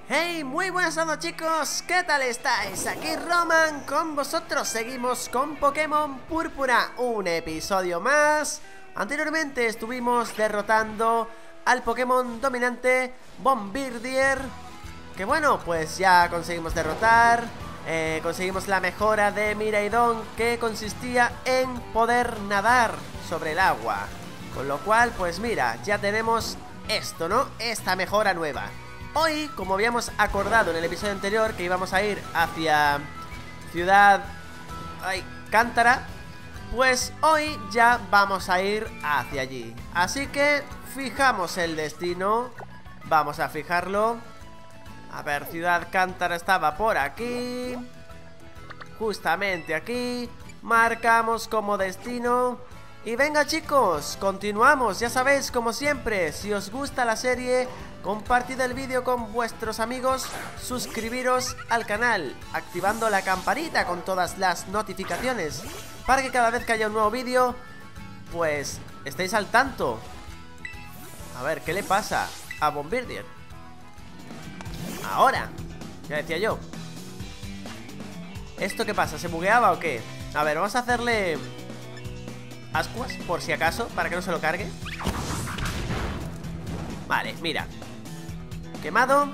Hey, muy buenas a todos chicos, ¿qué tal estáis? Aquí Roman con vosotros, seguimos con Pokémon Púrpura, un episodio más. Anteriormente estuvimos derrotando al Pokémon dominante Bombirdier, que bueno, pues ya conseguimos derrotar. Conseguimos la mejora de Miraidon, que consistía en poder nadar sobre el agua. Con lo cual, pues mira, ya tenemos esto, ¿no? Esta mejora nueva. Hoy, como habíamos acordado en el episodio anterior, que íbamos a ir hacia Ciudad Cántara, pues hoy ya vamos a ir hacia allí. Así que fijamos el destino. Vamos a fijarlo. A ver, Ciudad Cántara estaba por aquí. Justamente aquí. Marcamos como destino. Y venga chicos, continuamos. Ya sabéis, como siempre, si os gusta la serie, compartid el vídeo con vuestros amigos, suscribiros al canal, activando la campanita con todas las notificaciones, para que cada vez que haya un nuevo vídeo, pues estéis al tanto. A ver, ¿qué le pasa a Bombirdier? Ahora, ya decía yo. ¿Esto qué pasa? ¿Se bugueaba o qué? A ver, vamos a hacerle ascuas, por si acaso, para que no se lo cargue. Vale, mira. Quemado.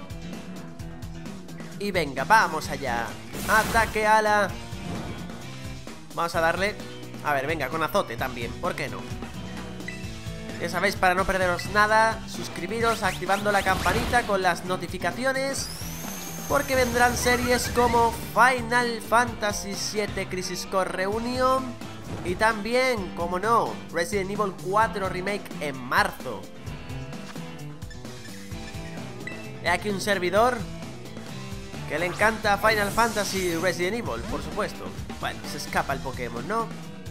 Y venga, vamos allá. Ataque ala. Vamos a darle. A ver, venga, con azote también, ¿por qué no? Ya sabéis, para no perderos nada, suscribiros activando la campanita con las notificaciones, porque vendrán series como Final Fantasy VII Crisis Core Reunion y también, como no, Resident Evil 4 Remake en marzo. He aquí un servidor que le encanta Final Fantasy y Resident Evil, por supuesto. Bueno, se escapa el Pokémon, ¿no?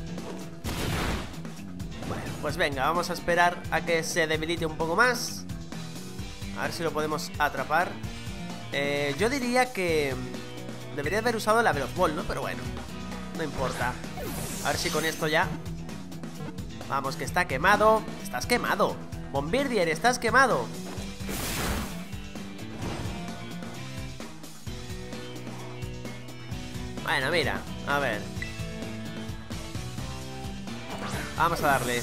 Bueno, pues venga, vamos a esperar a que se debilite un poco más. A ver si lo podemos atrapar. Yo diría que debería haber usado la Veloz Ball, ¿no? Pero bueno, no importa. A ver si con esto ya. Vamos, que está quemado. Estás quemado, Bombirdier, estás quemado. Bueno, mira, a ver. Vamos a darle.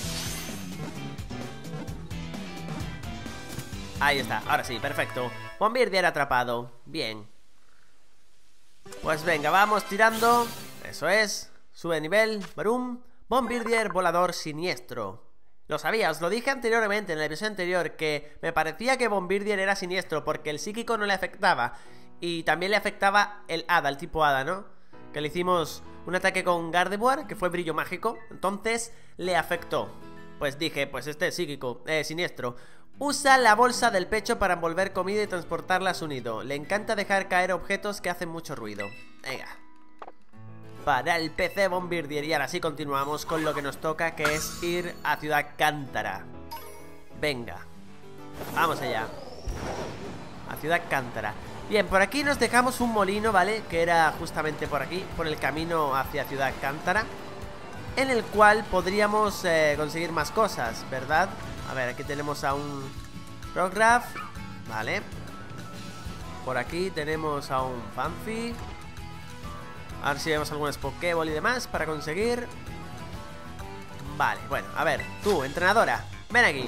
Ahí está, ahora sí, perfecto. Bombirdier atrapado, bien. Pues venga, vamos tirando. Eso es, sube de nivel, barum. Bombirdier volador siniestro. Lo sabía, os lo dije anteriormente en el episodio anterior, que me parecía que Bombirdier era siniestro porque el psíquico no le afectaba. Y también le afectaba el hada, el tipo hada, ¿no? Que le hicimos un ataque con Gardevoir, que fue brillo mágico. Entonces le afectó. Pues dije, pues este es psíquico, siniestro. Usa la bolsa del pecho para envolver comida y transportarla a su nido. Le encanta dejar caer objetos que hacen mucho ruido. Venga. Para el PC Bombirdier. Y ahora sí continuamos con lo que nos toca, que es ir a Ciudad Cántara. Venga. Vamos allá. A Ciudad Cántara. Bien, por aquí nos dejamos un molino, ¿vale? Que era justamente por aquí, por el camino hacia Ciudad Cántara, en el cual podríamos conseguir más cosas, ¿verdad? A ver, aquí tenemos a un Rograph, ¿vale? Por aquí tenemos a un Fanfi. A ver si vemos algunas Pokéball y demás para conseguir. Vale, bueno, a ver, tú, entrenadora, ven aquí.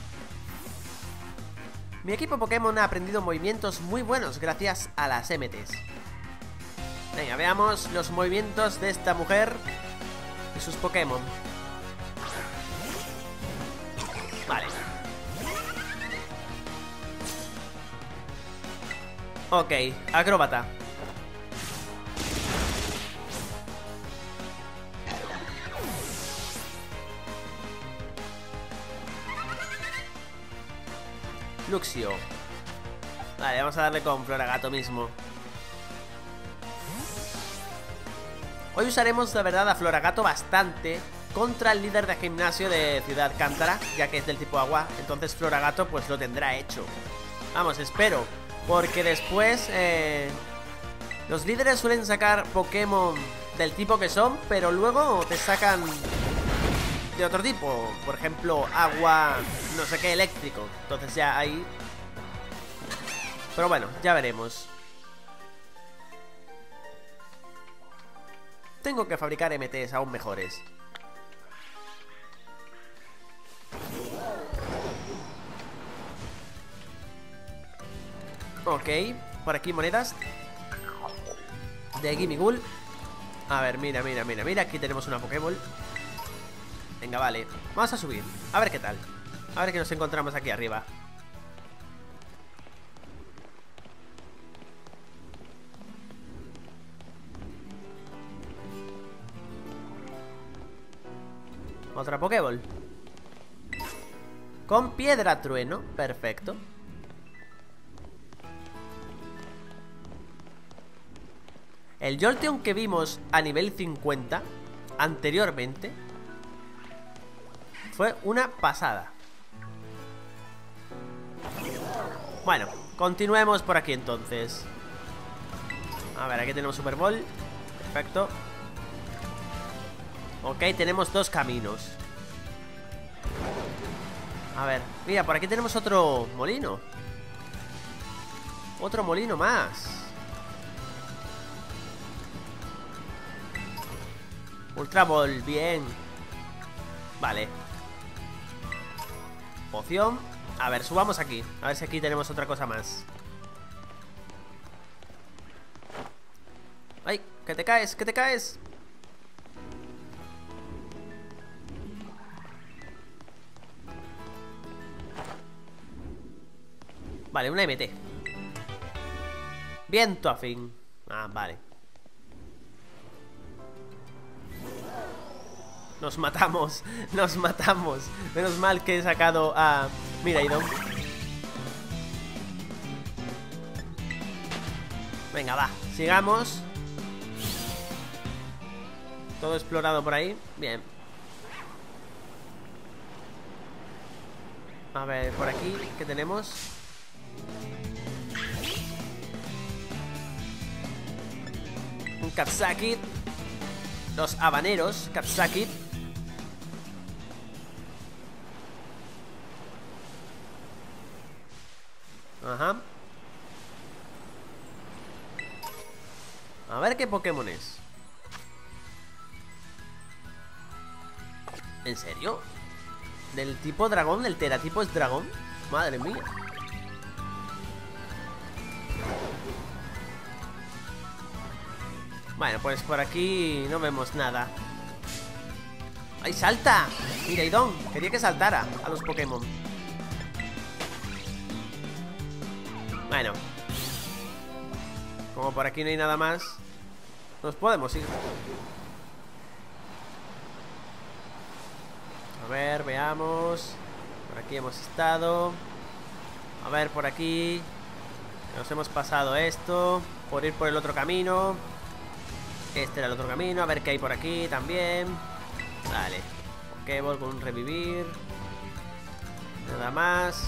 Mi equipo Pokémon ha aprendido movimientos muy buenos gracias a las MTs. Venga, veamos los movimientos de esta mujer y sus Pokémon. Vale. Ok, acróbata. Luxio. Vale, vamos a darle con Floragato mismo. Hoy usaremos, la verdad, a Floragato bastante contra el líder de gimnasio de Ciudad Cántara, ya que es del tipo agua. Entonces Floragato pues lo tendrá hecho. Vamos, espero. Porque después los líderes suelen sacar Pokémon del tipo que son, pero luego te sacan de otro tipo, por ejemplo, agua, no sé qué, eléctrico. Entonces ya ahí Pero bueno, ya veremos. Tengo que fabricar MTs aún mejores. Ok, por aquí monedas de Gimmighoul. A ver, mira, mira, mira, mira. Aquí tenemos una Pokéball. Venga, vale, vamos a subir, a ver qué tal. A ver qué nos encontramos aquí arriba. Otra Pokéball con piedra trueno, perfecto. El Jolteon que vimos a nivel 50 anteriormente fue una pasada. Bueno, continuemos por aquí entonces. A ver, aquí tenemos Super Ball. Perfecto. Ok, tenemos dos caminos. A ver, mira, por aquí tenemos otro molino. Otro molino más. Ultra Ball, bien. Vale. Poción. A ver, subamos aquí. A ver si aquí tenemos otra cosa más. ¡Ay! ¡Que te caes! ¡Que te caes! Vale, una MT. Viento afín. Ah, vale. Nos matamos. Nos matamos. Menos mal que he sacado a Miraidon. Venga, va. Sigamos. Todo explorado por ahí. Bien. A ver, por aquí, ¿qué tenemos? Un Capsakit. Los habaneros, Capsakit. Ajá. A ver qué Pokémon es. ¿En serio? ¿Del tipo dragón? ¿Del teratipo es dragón? Madre mía. Bueno, pues por aquí no vemos nada. ¡Ay, salta! Miraidon, quería que saltara a los Pokémon. Bueno, como por aquí no hay nada más, nos podemos ir. A ver, veamos. Por aquí hemos estado. A ver, por aquí nos hemos pasado esto. Por ir por el otro camino. Este era el otro camino. A ver qué hay por aquí también. Vale. Pokéball con un revivir. Nada más.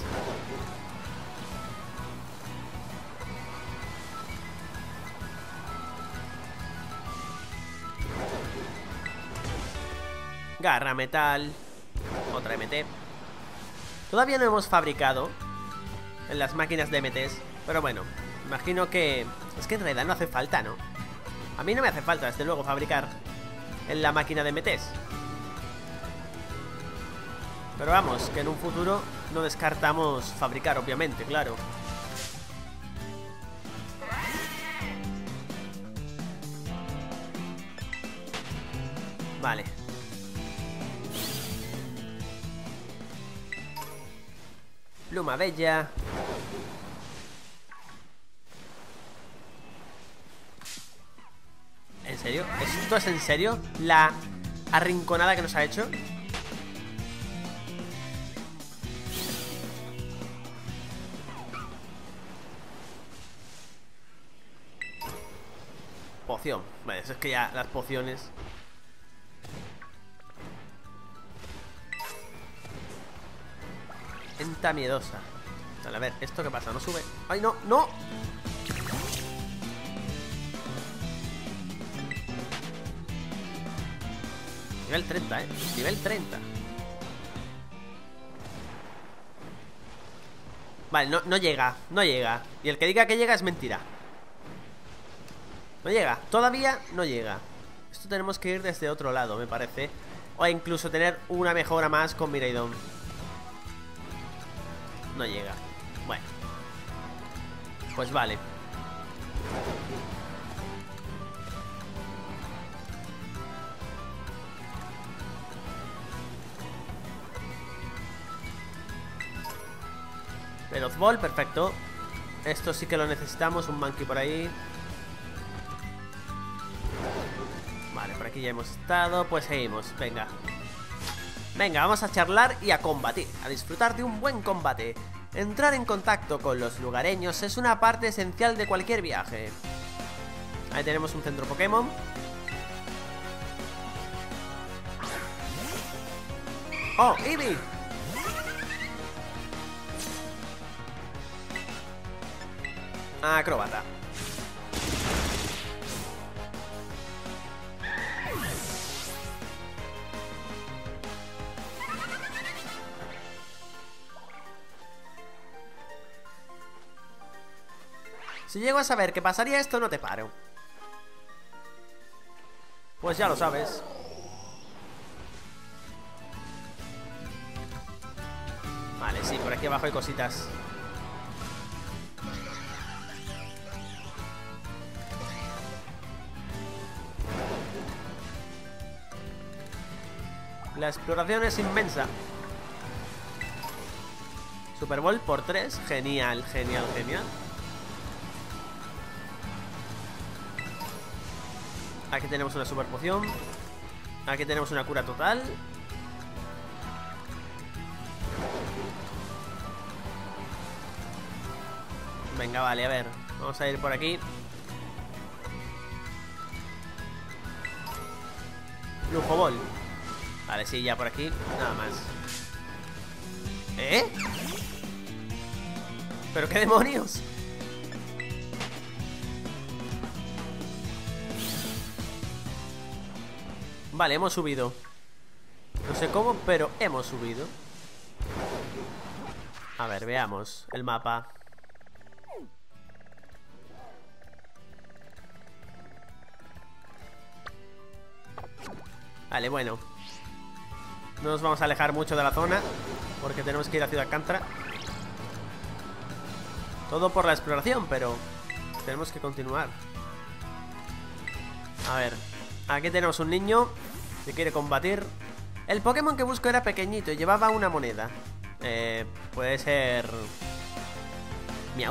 Garra metal. Otra MT. Todavía no hemos fabricado en las máquinas de MTs, pero bueno, imagino que... Es que en realidad no hace falta, ¿no? A mí no me hace falta, desde luego, fabricar en la máquina de MTs. Pero vamos, que en un futuro no descartamos fabricar, obviamente, claro. Vale. Pluma bella. ¿En serio? ¿Esto es en serio? ¿La arrinconada que nos ha hecho? Poción. Vale, eso es que ya las pociones... Enta miedosa. Vale, a ver, ¿esto qué pasa? ¿No sube? ¡Ay, no! ¡No! Nivel 30, ¿eh? Nivel 30. Vale, no llega, no llega. Y el que diga que llega es mentira. No llega, todavía no llega. Esto tenemos que ir desde otro lado, me parece. O incluso tener una mejora más con Miraidon. No llega. Bueno, pues vale. Veloz Ball, perfecto. Esto sí que lo necesitamos, un Monkey por ahí. Vale, por aquí ya hemos estado. Pues seguimos, venga. Venga, vamos a charlar y a combatir. A disfrutar de un buen combate. Entrar en contacto con los lugareños es una parte esencial de cualquier viaje. Ahí tenemos un centro Pokémon. ¡Oh, Eevee! Acróbata. Si llego a saber que pasaría esto, no te paro. Pues ya lo sabes. Vale, sí, por aquí abajo hay cositas. La exploración es inmensa. Super Bowl por 3. Genial, genial, genial. Aquí tenemos una super poción. Aquí tenemos una cura total. Venga, vale, a ver. Vamos a ir por aquí. Lujo Ball. Vale, sí, ya por aquí. Nada más. ¿Eh? ¿Pero qué demonios? Vale, hemos subido. No sé cómo, pero hemos subido. A ver, veamos el mapa. Vale, bueno. No nos vamos a alejar mucho de la zona, porque tenemos que ir a Ciudad Cantra. Todo por la exploración, pero tenemos que continuar. A ver, aquí tenemos un niño que quiere combatir. El Pokémon que busco era pequeñito y llevaba una moneda. Puede ser... Miau.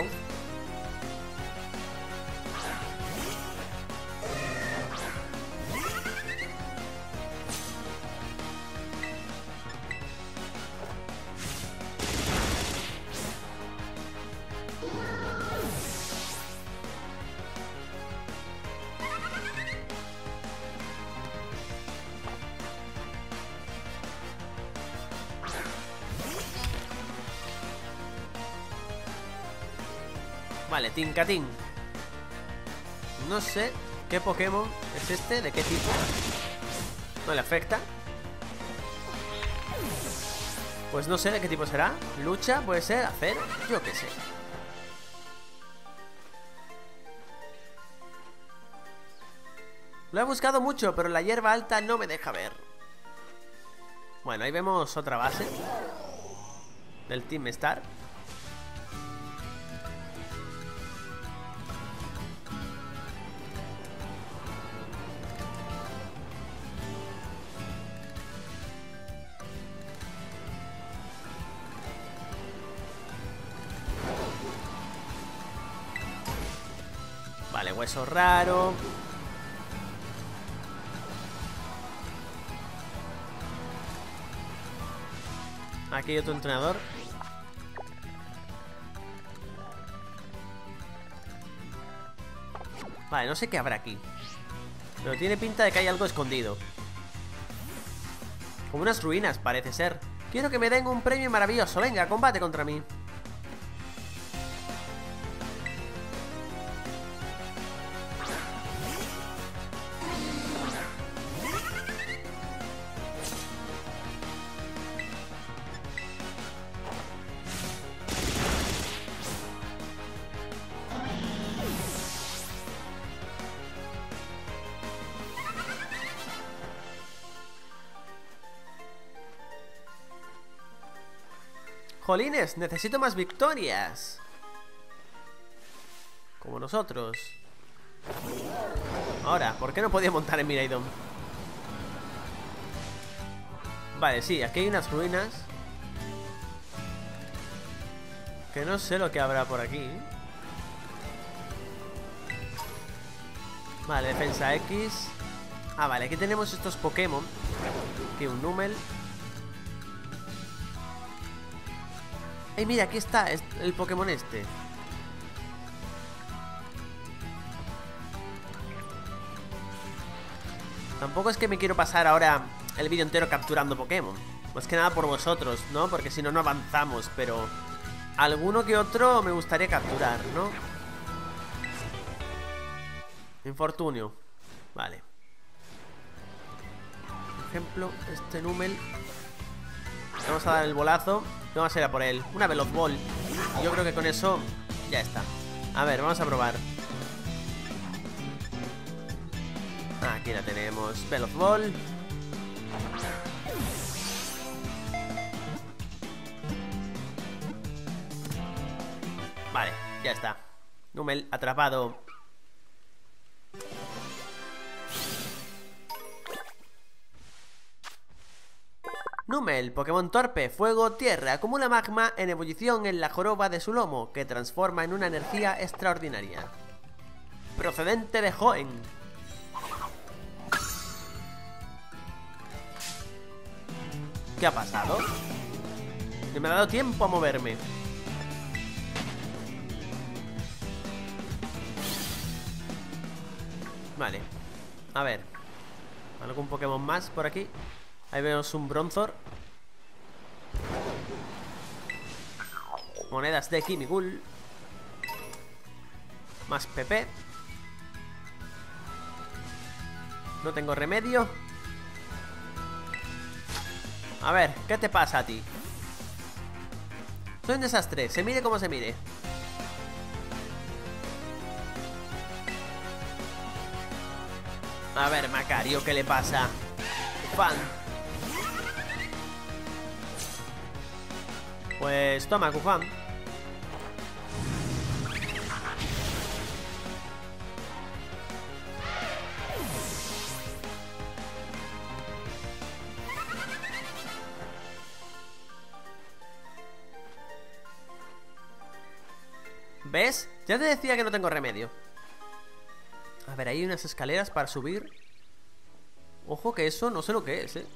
Vale, Tinkatín. No sé qué Pokémon es este, de qué tipo. No le afecta. Pues no sé de qué tipo será. Lucha, puede ser, acero, yo qué sé. Lo he buscado mucho, pero la hierba alta no me deja ver. Bueno, ahí vemos otra base del Team Star. Vale, hueso raro. Aquí hay otro entrenador. Vale, no sé qué habrá aquí, pero tiene pinta de que hay algo escondido. Como unas ruinas, parece ser. Quiero que me den un premio maravilloso. Venga, combate contra mí. Jolines, necesito más victorias. Como nosotros. Ahora, ¿por qué no podía montar en Miraidon? Vale, sí, aquí hay unas ruinas. Que no sé lo que habrá por aquí. Vale, defensa X. Ah, vale, aquí tenemos estos Pokémon. Aquí un Numel. Mira, aquí está el Pokémon este. Tampoco es que me quiero pasar ahora el vídeo entero capturando Pokémon. Más que nada por vosotros, ¿no? Porque si no, no avanzamos. Pero alguno que otro me gustaría capturar, ¿no? Infortunio. Vale. Por ejemplo, este Numel. Vamos a dar el bolazo. Vamos a ir a por él. Una Veloz Ball. Yo creo que con eso ya está. A ver, vamos a probar. Aquí la tenemos. Veloz Ball. Vale, ya está. Numel atrapado. Numel, Pokémon torpe, fuego, tierra. Acumula magma en ebullición en la joroba de su lomo, que transforma en una energía extraordinaria. Procedente de Hoenn. ¿Qué ha pasado? No me ha dado tiempo a moverme. Vale. A ver. ¿Algún Pokémon más por aquí? Ahí vemos un Bronzor. Monedas de Kimigul. Más PP. No tengo remedio. A ver, ¿qué te pasa a ti? Soy un desastre, se mire como se mire. A ver, Macario, ¿qué le pasa? Fan. Pues toma, Kufan. ¿Ves? Ya te decía que no tengo remedio. A ver, hay unas escaleras para subir. Ojo que eso no sé lo que es,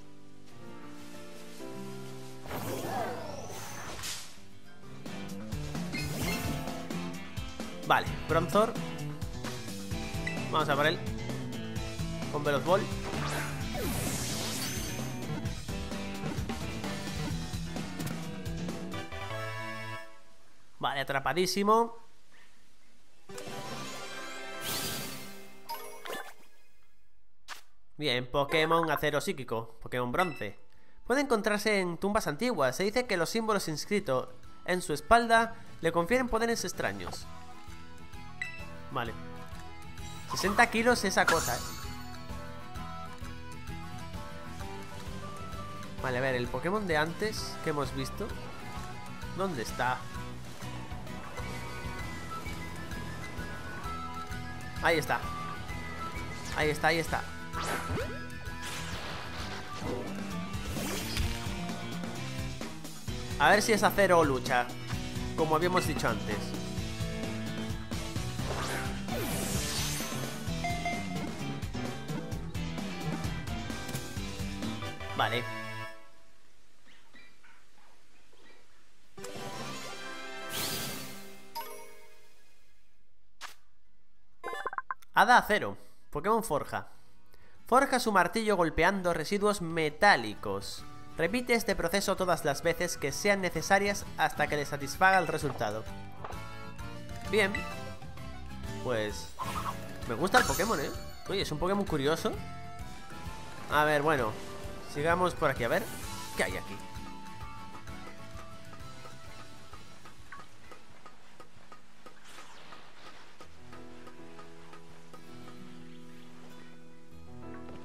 Vale, Bronzor. Vamos a por él. Con Veloz Ball. Vale, atrapadísimo. Bien, Pokémon acero psíquico, Pokémon bronce. Puede encontrarse en tumbas antiguas. Se dice que los símbolos inscritos en su espalda le confieren poderes extraños. Vale. 60 kilos esa cosa, Vale, a ver, el Pokémon de antes que hemos visto. ¿Dónde está? Ahí está. Ahí está, ahí está. A ver si es acero o lucha, como habíamos dicho antes. Vale. Hada Acero, Pokémon Forja. Forja su martillo golpeando residuos metálicos. Repite este proceso todas las veces que sean necesarias hasta que le satisfaga el resultado. Bien. Pues me gusta el Pokémon, Oye, es un Pokémon curioso. A ver, bueno, sigamos por aquí, a ver qué hay aquí.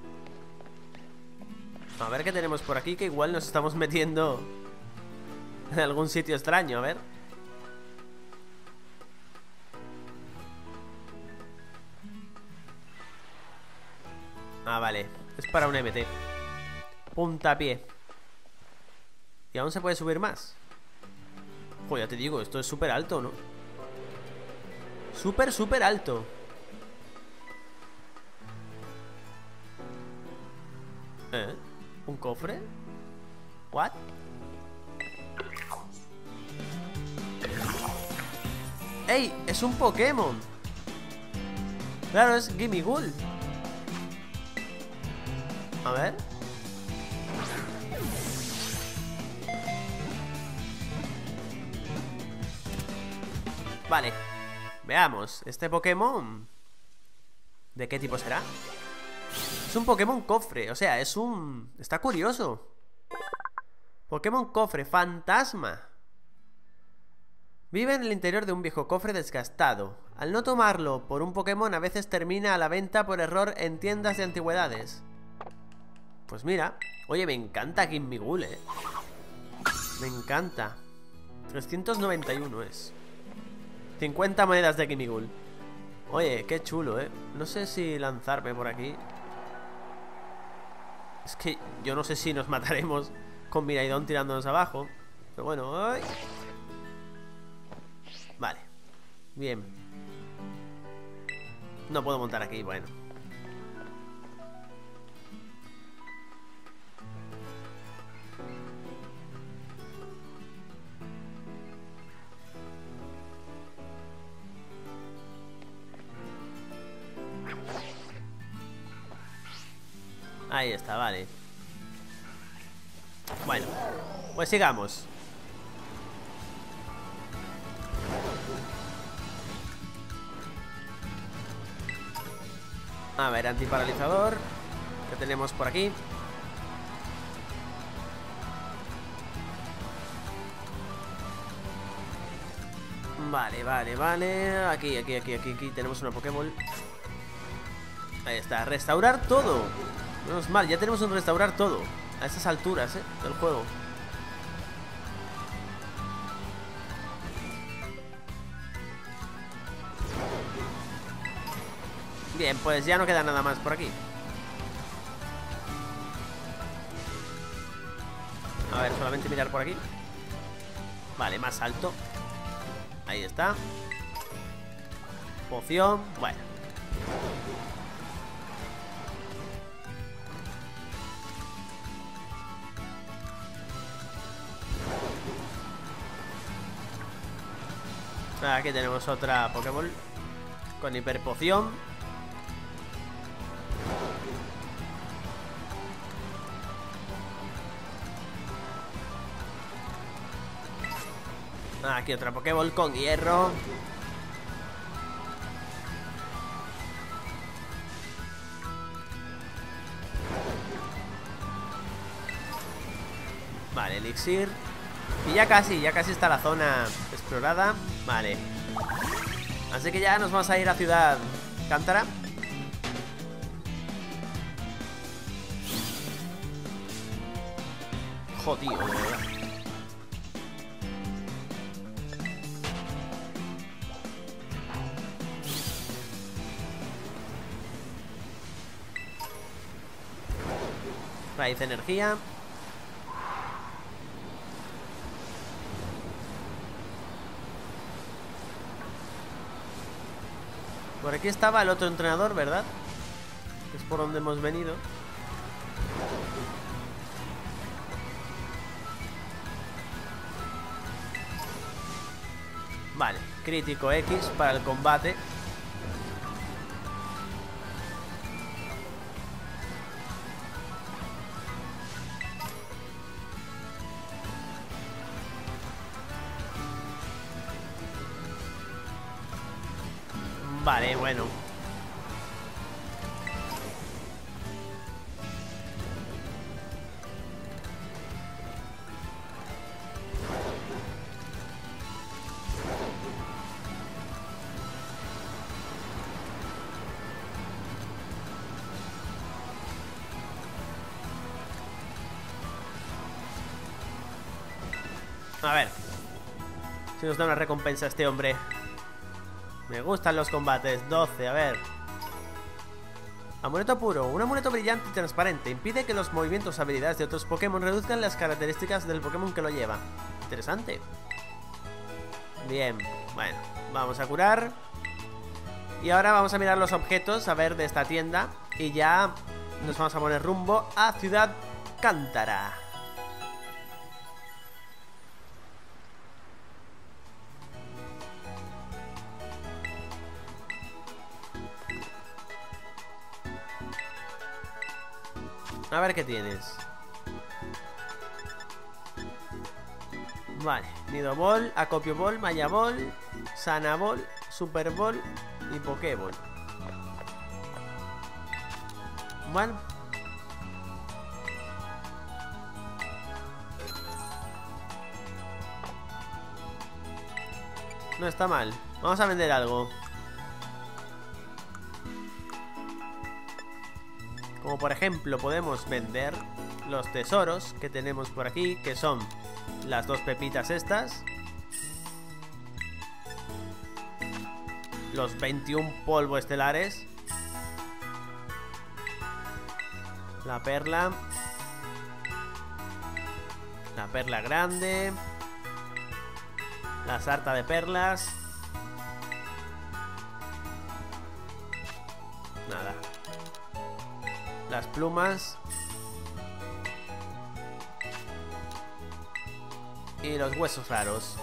A ver qué tenemos por aquí, que igual nos estamos metiendo En algún sitio extraño, a ver. Ah, vale. Es para un MT. Puntapié. Y aún se puede subir más. Joder, ya te digo, esto es súper alto, ¿no? Súper, súper alto. ¿Un cofre? ¿What? ¡Ey! ¡Es un Pokémon! Claro, es Gimmighoul. A ver. Vale. Veamos. Este Pokémon, ¿de qué tipo será? Es un Pokémon cofre. O sea, es un... Está curioso. Pokémon cofre, fantasma. Vive en el interior de un viejo cofre desgastado. Al no tomarlo por un Pokémon, a veces termina a la venta por error en tiendas de antigüedades. Pues mira. Oye, me encanta Gimmighoul, me encanta. 391 es. 50 monedas de Gimmighoul. Oye, qué chulo, no sé si lanzarme por aquí. Es que yo no sé si nos mataremos con Miraidon tirándonos abajo. Pero bueno, ¡ay! Vale. Bien. No puedo montar aquí, bueno. Ahí está, vale. Bueno, pues sigamos. A ver, antiparalizador. ¿Qué tenemos por aquí? Vale, vale, vale. Aquí tenemos una Pokéball. Ahí está, restaurar todo. Menos mal, ya tenemos un restaurar todo a estas alturas, del juego. Bien, pues ya no queda nada más por aquí. A ver, solamente mirar por aquí. Vale, más alto. Ahí está. Poción, bueno. Aquí tenemos otra Pokéball con hiperpoción. Aquí otra Pokéball con hierro. Vale, elixir. Y ya casi está la zona explorada. Vale. Así que ya nos vamos a ir a Ciudad Cántara. Jodido, de verdad. Raíz de energía. Por aquí estaba el otro entrenador, ¿verdad? Que es por donde hemos venido. Vale, crítico X para el combate. Vale, bueno. A ver si nos da una recompensa este hombre. Me gustan los combates. 12, a ver. Amuleto puro. Un amuleto brillante y transparente. Impide que los movimientos o habilidades de otros Pokémon reduzcan las características del Pokémon que lo lleva. Interesante. Bien, bueno, vamos a curar. Y ahora vamos a mirar los objetos, a ver, de esta tienda. Y ya nos vamos a poner rumbo a Ciudad Cántara. A ver qué tienes. Vale, Nido Ball, Acopio Ball, Maya Ball, Sana Ball, Super Ball y Pokéball. Bueno, no está mal. Vamos a vender algo. Como por ejemplo podemos vender los tesoros que tenemos por aquí, que son las 2 pepitas estas, los 21 polvo estelares, la perla grande, la sarta de perlas, nada, las plumas y los huesos raros.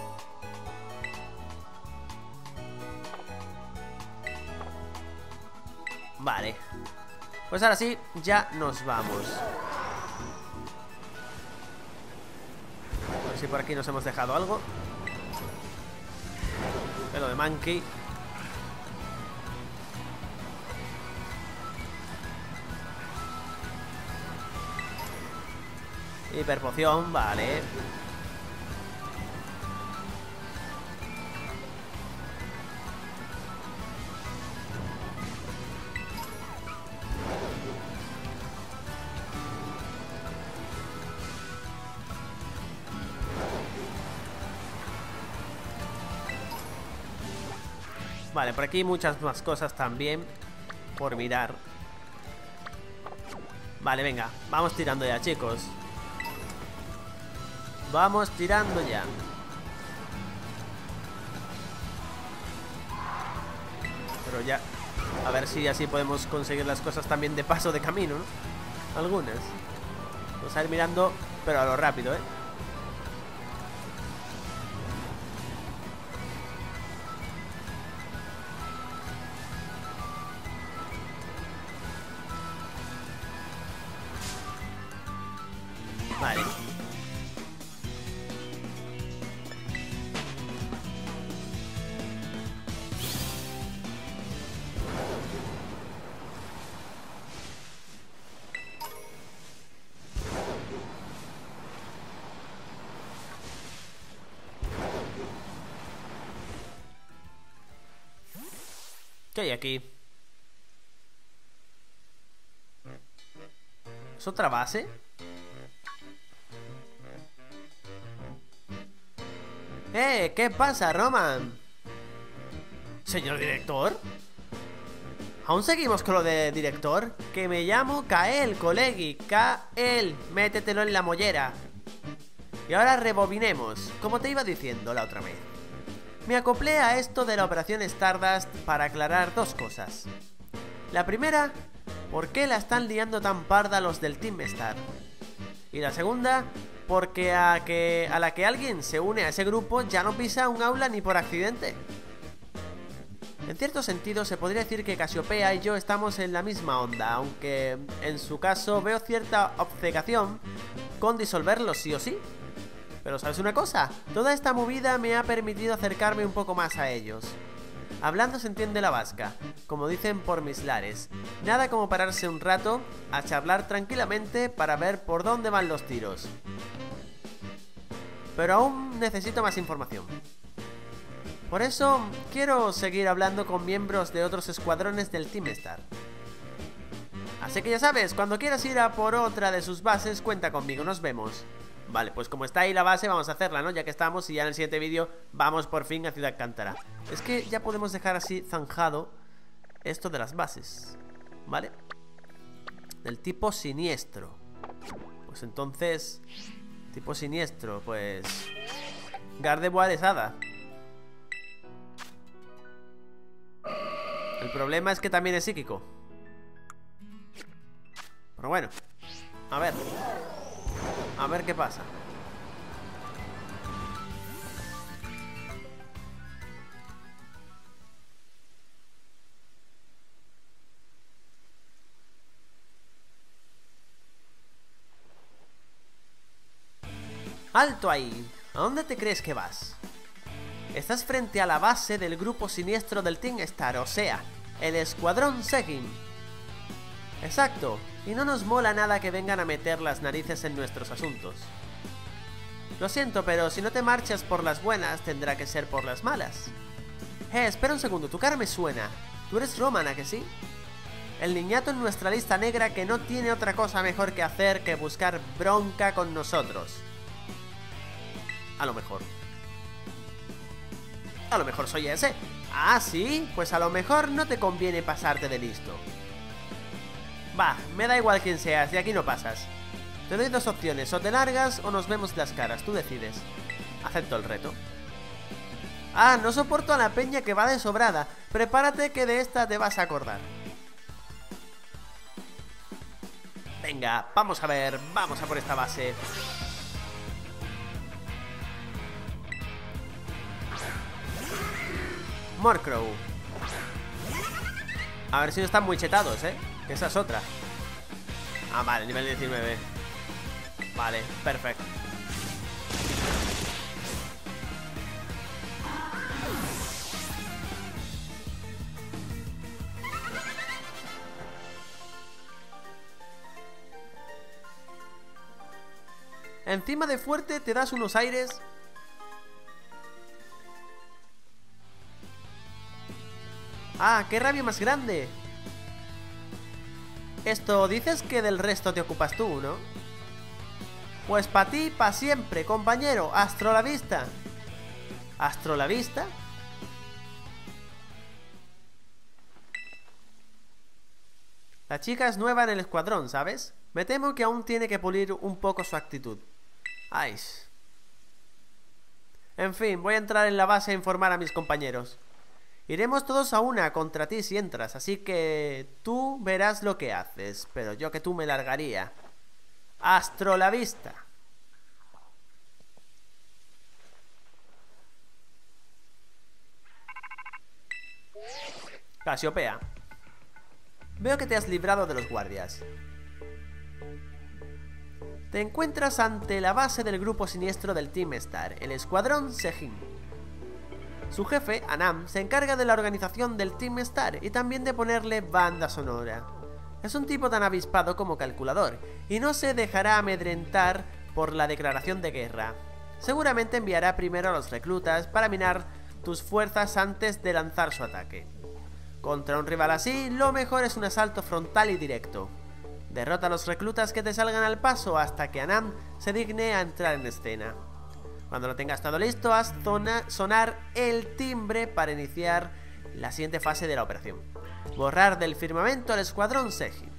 Vale, pues ahora sí, ya nos vamos. A ver si por aquí nos hemos dejado algo. Pelo de Monkey. Hiperpoción, vale. Vale, por aquí muchas más cosas también por mirar. Vale, venga, vamos tirando ya, chicos. Vamos tirando ya. Pero ya, a ver si así podemos conseguir las cosas también de paso de camino, ¿no? Algunas. Vamos a ir mirando, pero a lo rápido, ¿eh? Vale. ¿Qué hay aquí? ¿Es otra base? ¿Qué pasa, Roman? Señor director. ¿Aún seguimos con lo de director? Que me llamo Kael, colegi. Kael, métetelo en la mollera. Y ahora rebobinemos, como te iba diciendo la otra vez. Me acoplé a esto de la operación Stardust para aclarar 2 cosas. La primera, ¿por qué la están liando tan parda los del Team Star? Y la segunda, porque a la que alguien se une a ese grupo ya no pisa un aula ni por accidente. En cierto sentido se podría decir que Casiopea y yo estamos en la misma onda, aunque en su caso veo cierta obcecación con disolverlos sí o sí. Pero ¿sabes una cosa? Toda esta movida me ha permitido acercarme un poco más a ellos. Hablando se entiende la vasca, como dicen por mis lares. Nada como pararse un rato a charlar tranquilamente para ver por dónde van los tiros. Pero aún necesito más información. Por eso quiero seguir hablando con miembros de otros escuadrones del Team Star. Así que ya sabes, cuando quieras ir a por otra de sus bases, cuenta conmigo, nos vemos. Vale, pues como está ahí la base, vamos a hacerla, ¿no? Ya que estamos, y ya en el siguiente vídeo vamos por fin a Ciudad Cántara. Es que ya podemos dejar así zanjado esto de las bases, ¿vale? Del tipo siniestro. Pues entonces, tipo siniestro, pues Gardevoir es hada. El problema es que también es psíquico. Pero bueno, a ver qué pasa. ¡Alto ahí! ¿A dónde te crees que vas? Estás frente a la base del grupo siniestro del Team Star, o sea, el Escuadrón Shejin. Exacto, y no nos mola nada que vengan a meter las narices en nuestros asuntos. Lo siento, pero si no te marchas por las buenas, tendrá que ser por las malas. Espera un segundo, tu cara me suena. ¿Tú eres Roman, a que sí? El niñato en nuestra lista negra que no tiene otra cosa mejor que hacer que buscar bronca con nosotros. A lo mejor soy ese. Ah, ¿sí? Pues a lo mejor no te conviene pasarte de listo. Va, me da igual quién seas, de aquí no pasas. Te doy dos opciones, o te largas o nos vemos las caras, tú decides. Acepto el reto. Ah, no soporto a la peña que va de sobrada. Prepárate que de esta te vas a acordar. Venga, vamos a ver, vamos a por esta base. Murkrow. A ver si no están muy chetados, que esa es otra. Ah, vale, nivel 19. Vale, perfecto. Encima de fuerte te das unos aires. ¡Ah, qué rabia más grande! Esto dices que del resto te ocupas tú, ¿no? Pues pa' ti, pa' siempre, compañero. Astro la vista. ¿Astro la vista? La chica es nueva en el escuadrón, ¿sabes? Me temo que aún tiene que pulir un poco su actitud. Ay. En fin, voy a entrar en la base a informar a mis compañeros. Iremos todos a una contra ti si entras, así que tú verás lo que haces, pero yo que tú me largaría. Astro la vista. Casiopea. Veo que te has librado de los guardias. Te encuentras ante la base del grupo siniestro del Team Star, el Escuadrón Shejin. Su jefe, Anam, se encarga de la organización del Team Star y también de ponerle banda sonora. Es un tipo tan avispado como calculador, y no se dejará amedrentar por la declaración de guerra. Seguramente enviará primero a los reclutas para minar tus fuerzas antes de lanzar su ataque. Contra un rival así, lo mejor es un asalto frontal y directo. Derrota a los reclutas que te salgan al paso hasta que Anam se digne a entrar en escena. Cuando lo tengas todo listo, haz sonar el timbre para iniciar la siguiente fase de la operación. Borrar del firmamento al Escuadrón Shejin.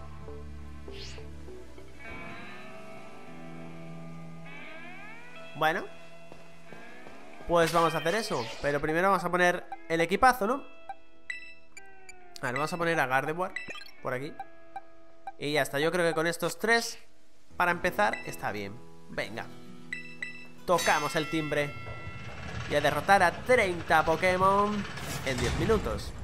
Bueno, pues vamos a hacer eso. Pero primero vamos a poner el equipazo, ¿no? A ver, vamos a poner a Gardevoir por aquí. Y ya está, yo creo que con estos tres, para empezar, está bien. Venga. Tocamos el timbre. Y a derrotar a 30 Pokémon en 10 minutos.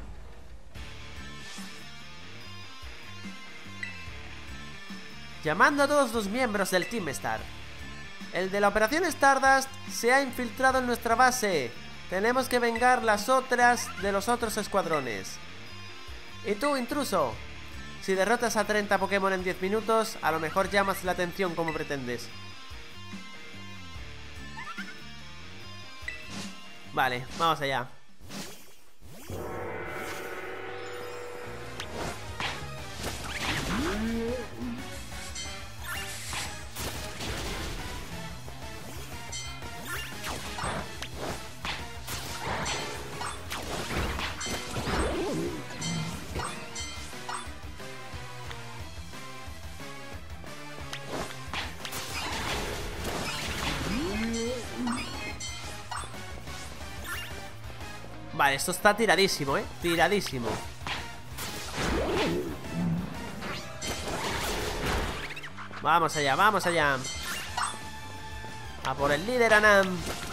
Llamando a todos los miembros del Team Star. El de la Operación Stardust se ha infiltrado en nuestra base. Tenemos que vengar las otras de los otros escuadrones. Y tú, intruso, si derrotas a 30 Pokémon en 10 minutos, a lo mejor llamas la atención como pretendes. Vale, vamos allá. Vale, esto está tiradísimo, tiradísimo. Vamos allá, vamos allá. A por el líder, Anam.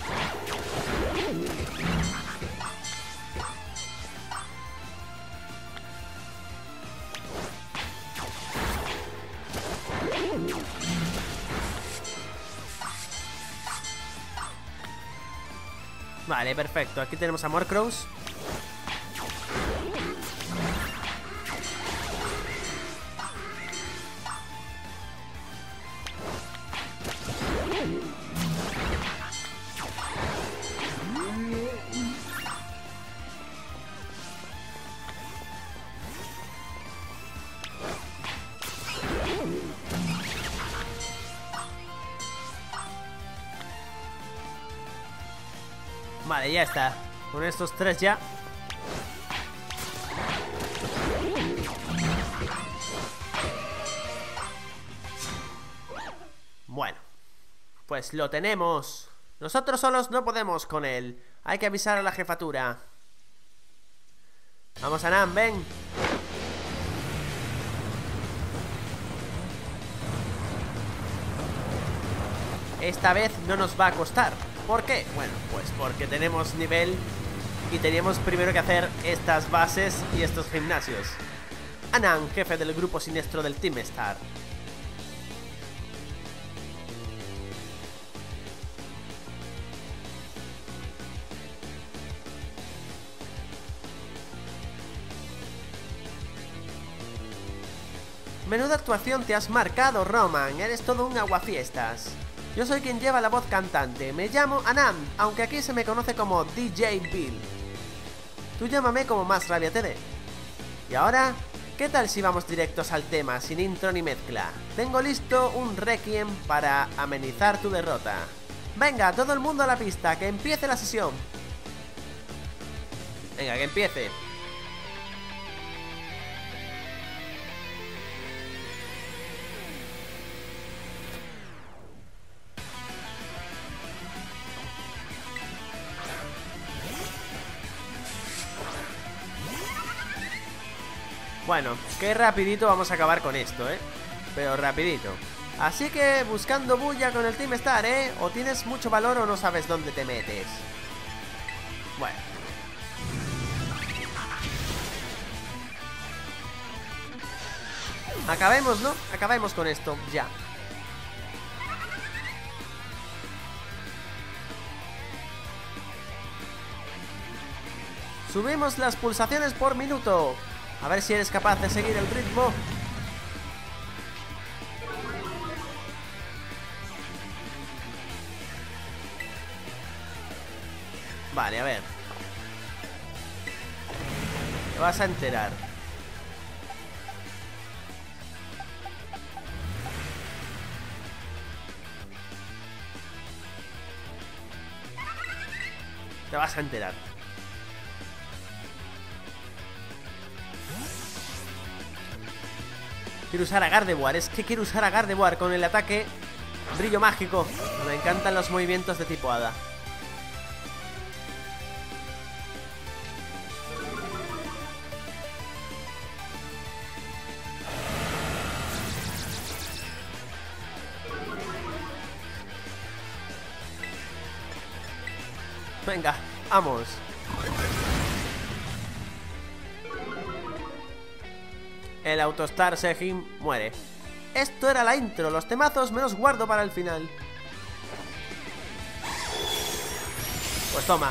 Vale, perfecto. Aquí tenemos a Murkrows. Vale, ya está. Con estos tres ya. Bueno, pues lo tenemos. Nosotros solos no podemos con él. Hay que avisar a la jefatura. Vamos, Anam, ven. Esta vez no nos va a costar. ¿Por qué? Bueno, pues porque tenemos nivel y teníamos primero que hacer estas bases y estos gimnasios. Anam, jefe del grupo siniestro del Team Star. Menuda actuación te has marcado, Roman. Eres todo un aguafiestas. Yo soy quien lleva la voz cantante. Me llamo Anam, aunque aquí se me conoce como DJ Bill. Tú llámame como más rabia te dé. Y ahora, ¿qué tal si vamos directos al tema, sin intro ni mezcla? Tengo listo un requiem para amenizar tu derrota. Venga, todo el mundo a la pista, que empiece la sesión. Venga, que empiece. Bueno, qué rapidito vamos a acabar con esto, pero rapidito. Así que buscando bulla con el Team Star, o tienes mucho valor o no sabes dónde te metes. Bueno. Acabemos, ¿no? Acabemos con esto, ya. Subimos las pulsaciones por minuto. A ver si eres capaz de seguir el ritmo. Vale, a ver. Te vas a enterar. Te vas a enterar. Quiero usar a Gardevoir, es que quiero usar a Gardevoir con el ataque brillo mágico. Me encantan los movimientos de tipo hada. Venga, vamos. El Autostar Sejim muere. Esto era la intro, los temazos me los guardo para el final. Pues toma.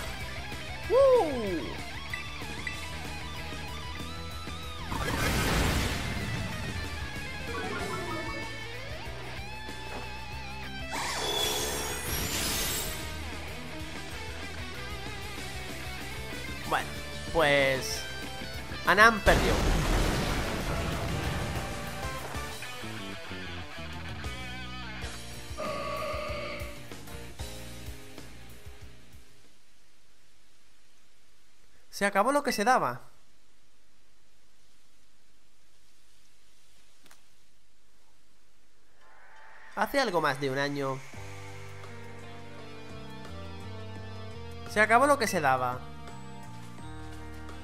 Bueno, pues Anam perdió. Se acabó lo que se daba. Hace algo más de un año. Se acabó lo que se daba.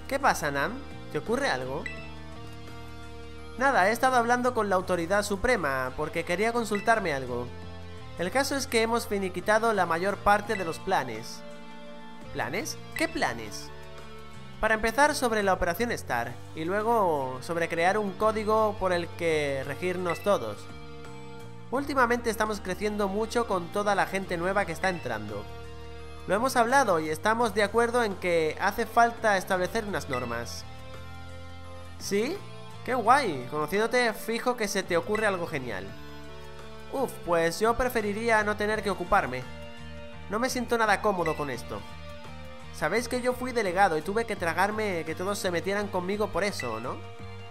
¿Qué pasa, Nan? ¿Te ocurre algo? Nada, he estado hablando con la autoridad suprema porque quería consultarme algo. El caso es que hemos finiquitado la mayor parte de los planes. ¿Planes? ¿Qué planes? Para empezar, sobre la Operación Star, y luego sobre crear un código por el que regirnos todos. Últimamente estamos creciendo mucho con toda la gente nueva que está entrando. Lo hemos hablado y estamos de acuerdo en que hace falta establecer unas normas. ¿Sí? ¡Qué guay! Conociéndote, fijo que se te ocurre algo genial. Uf, pues yo preferiría no tener que ocuparme. No me siento nada cómodo con esto. Sabéis que yo fui delegado y tuve que tragarme que todos se metieran conmigo por eso, ¿no?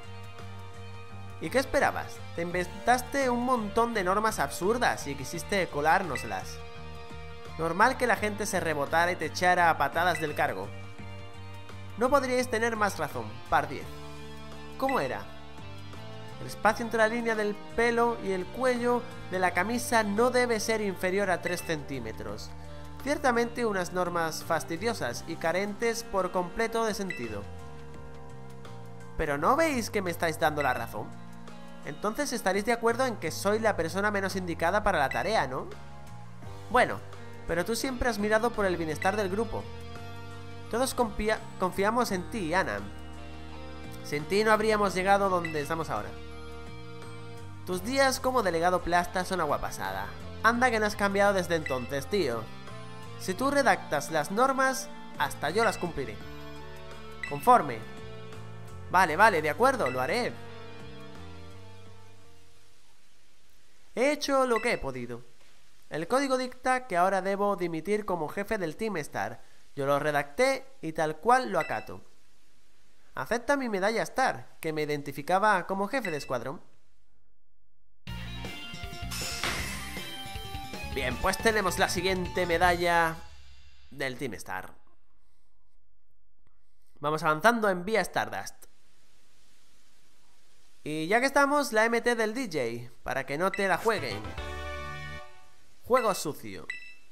¿Y qué esperabas? Te inventaste un montón de normas absurdas y quisiste colárnoslas. Normal que la gente se rebotara y te echara a patadas del cargo. No podríais tener más razón, par 10. ¿Cómo era? El espacio entre la línea del pelo y el cuello de la camisa no debe ser inferior a 3 centímetros. Ciertamente unas normas fastidiosas y carentes por completo de sentido. ¿Pero no veis que me estáis dando la razón? Entonces estaréis de acuerdo en que soy la persona menos indicada para la tarea, ¿no? Bueno, pero tú siempre has mirado por el bienestar del grupo. Todos confiamos en ti, Anna. Sin ti no habríamos llegado donde estamos ahora. Tus días como delegado plasta son agua pasada. Anda que no has cambiado desde entonces, tío. Si tú redactas las normas, hasta yo las cumpliré. Conforme. Vale, de acuerdo, lo haré. He hecho lo que he podido. El código dicta que ahora debo dimitir como jefe del Team Star. Yo lo redacté y tal cual lo acato. Acepta mi medalla Star, que me identificaba como jefe de escuadrón. Bien, pues tenemos la siguiente medalla del Team Star. Vamos avanzando en vía Stardust. Y ya que estamos, la MT del DJ, para que no te la jueguen. Juego sucio.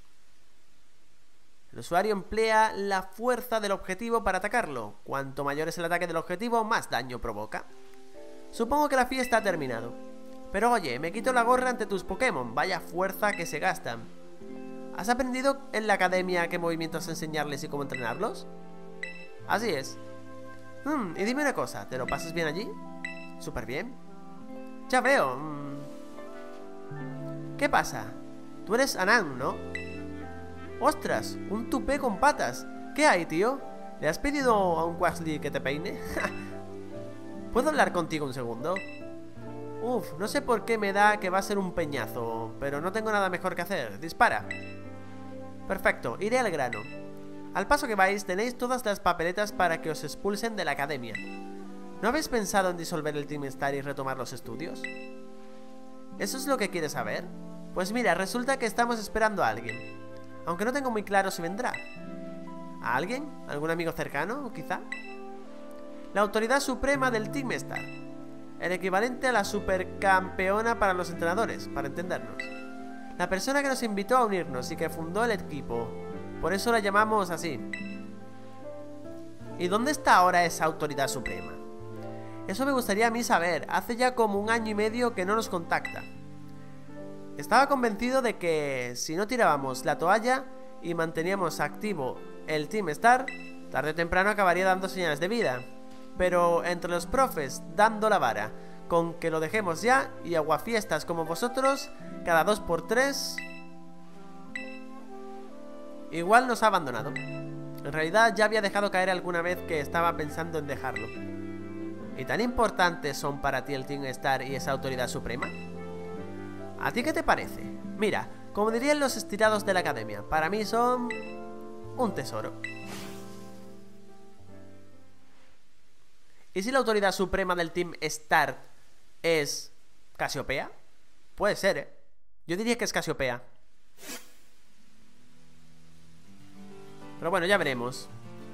El usuario emplea la fuerza del objetivo para atacarlo. Cuanto mayor es el ataque del objetivo, más daño provoca. Supongo que la fiesta ha terminado. Pero oye, me quito la gorra ante tus Pokémon. Vaya fuerza que se gastan. ¿Has aprendido en la academia qué movimientos enseñarles y cómo entrenarlos? Así es. Y dime una cosa, ¿te lo pasas bien allí? Súper bien. Ya veo. ¿Qué pasa? Tú eres Anan, ¿no? ¡Ostras! Un tupé con patas. ¿Qué hay, tío? ¿Le has pedido a un Quaxly que te peine? ¿Puedo hablar contigo un segundo? Uf, no sé por qué me da que va a ser un peñazo, pero no tengo nada mejor que hacer. Dispara. Perfecto, iré al grano. Al paso que vais, tenéis todas las papeletas para que os expulsen de la academia. ¿No habéis pensado en disolver el Team Star y retomar los estudios? ¿Eso es lo que quieres saber? Pues mira, resulta que estamos esperando a alguien. Aunque no tengo muy claro si vendrá. ¿A alguien? ¿Algún amigo cercano, quizá? La autoridad suprema del Team Star. El equivalente a la supercampeona para los entrenadores, para entendernos. La persona que nos invitó a unirnos y que fundó el equipo. Por eso la llamamos así. ¿Y dónde está ahora esa autoridad suprema? Eso me gustaría a mí saber. Hace ya como 1 año y medio que no nos contacta. Estaba convencido de que si no tirábamos la toalla y manteníamos activo el Team Star, tarde o temprano acabaría dando señales de vida. Pero entre los profes dando la vara con que lo dejemos ya y aguafiestas como vosotros cada 2×3, igual nos ha abandonado. En realidad ya había dejado caer alguna vez que estaba pensando en dejarlo. ¿Y tan importantes son para ti el Team Star y esa autoridad suprema? ¿A ti qué te parece? Mira, como dirían los estirados de la academia, para mí son un tesoro. ¿Y si la autoridad suprema del Team Star es Casiopea? Puede ser, ¿eh? Yo diría que es Casiopea. Pero bueno, ya veremos.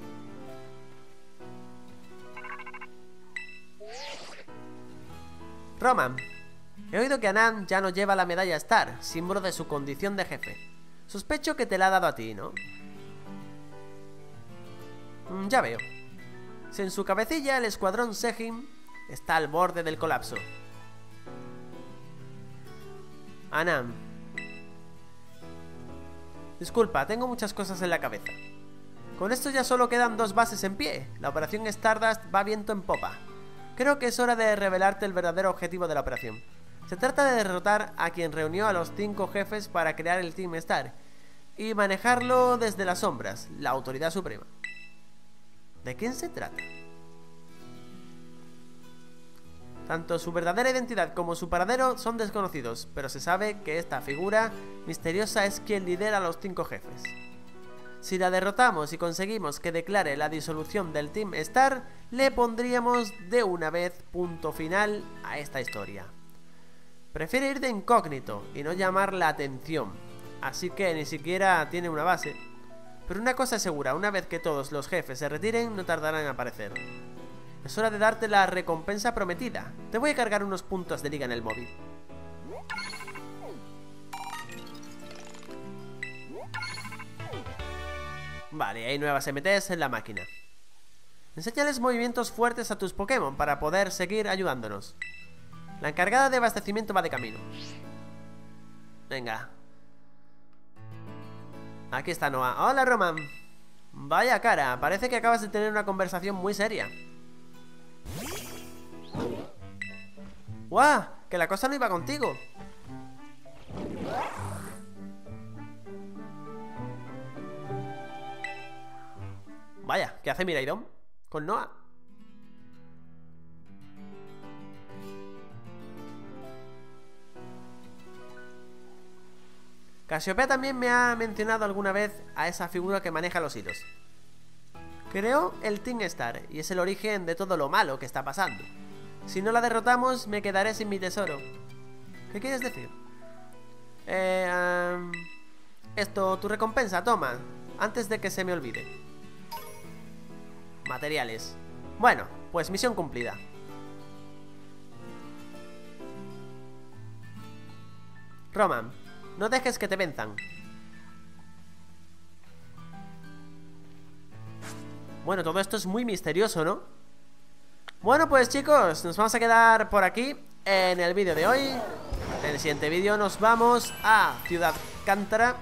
Roman, he oído que Anan ya no lleva la medalla Star, símbolo de su condición de jefe. Sospecho que te la ha dado a ti, ¿no? Ya veo. si en su cabecilla el escuadrón Sejin está al borde del colapso. Anam. Disculpa, tengo muchas cosas en la cabeza. Con esto ya solo quedan 2 bases en pie. La operación Stardust va viento en popa. Creo que es hora de revelarte el verdadero objetivo de la operación. Se trata de derrotar a quien reunió a los 5 jefes para crear el Team Star y manejarlo desde las sombras, la autoridad suprema. ¿De quién se trata? Tanto su verdadera identidad como su paradero son desconocidos, pero se sabe que esta figura misteriosa es quien lidera a los 5 jefes. Si la derrotamos y conseguimos que declare la disolución del Team Star, le pondríamos de una vez punto final a esta historia. Prefiere ir de incógnito y no llamar la atención, así que ni siquiera tiene una base. Pero una cosa es segura, una vez que todos los jefes se retiren, no tardarán en aparecer. Es hora de darte la recompensa prometida. Te voy a cargar unos puntos de liga en el móvil. Vale, hay nuevas MTs en la máquina. Enséñales movimientos fuertes a tus Pokémon para poder seguir ayudándonos. La encargada de abastecimiento va de camino. Venga. Aquí está Noah. Hola, Roman. Vaya cara, parece que acabas de tener una conversación muy seria. ¡Guau! Que la cosa no iba contigo. Vaya, ¿qué hace Miraidon con Noah? Casiopea también me ha mencionado alguna vez a esa figura que maneja los hilos. Creó el Team Star y es el origen de todo lo malo que está pasando. Si no la derrotamos, me quedaré sin mi tesoro. ¿Qué quieres decir? Esto, tu recompensa, toma, antes de que se me olvide. Materiales. Bueno, pues misión cumplida. Roman, no dejes que te venzan. Bueno, todo esto es muy misterioso, ¿no? Bueno, pues chicos, nos vamos a quedar por aquí en el vídeo de hoy. En el siguiente vídeo nos vamos a Ciudad Cántara.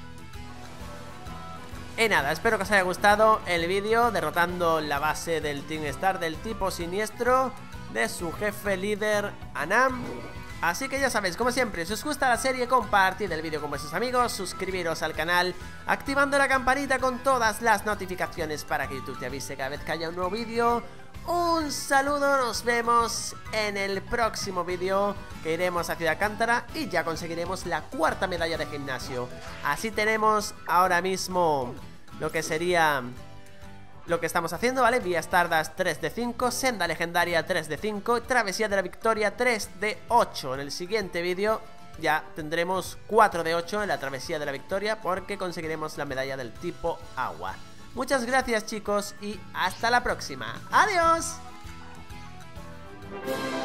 Y nada, espero que os haya gustado el vídeo derrotando la base del Team Star del tipo siniestro de su jefe líder Anam. Así que ya sabéis, como siempre, si os gusta la serie, compartid el vídeo con vuestros amigos, suscribiros al canal, activando la campanita con todas las notificaciones para que YouTube te avise cada vez que haya un nuevo vídeo. Un saludo, nos vemos en el próximo vídeo, que iremos a Ciudad Cántara y ya conseguiremos la 4ª medalla de gimnasio. Así tenemos ahora mismo lo que sería lo que estamos haciendo, ¿vale? Vía Stardust 3 de 5, Senda Legendaria 3 de 5, Travesía de la Victoria 3 de 8. En el siguiente vídeo ya tendremos 4 de 8 en la Travesía de la Victoria, porque conseguiremos la medalla del tipo agua. Muchas gracias chicos y hasta la próxima. ¡Adiós!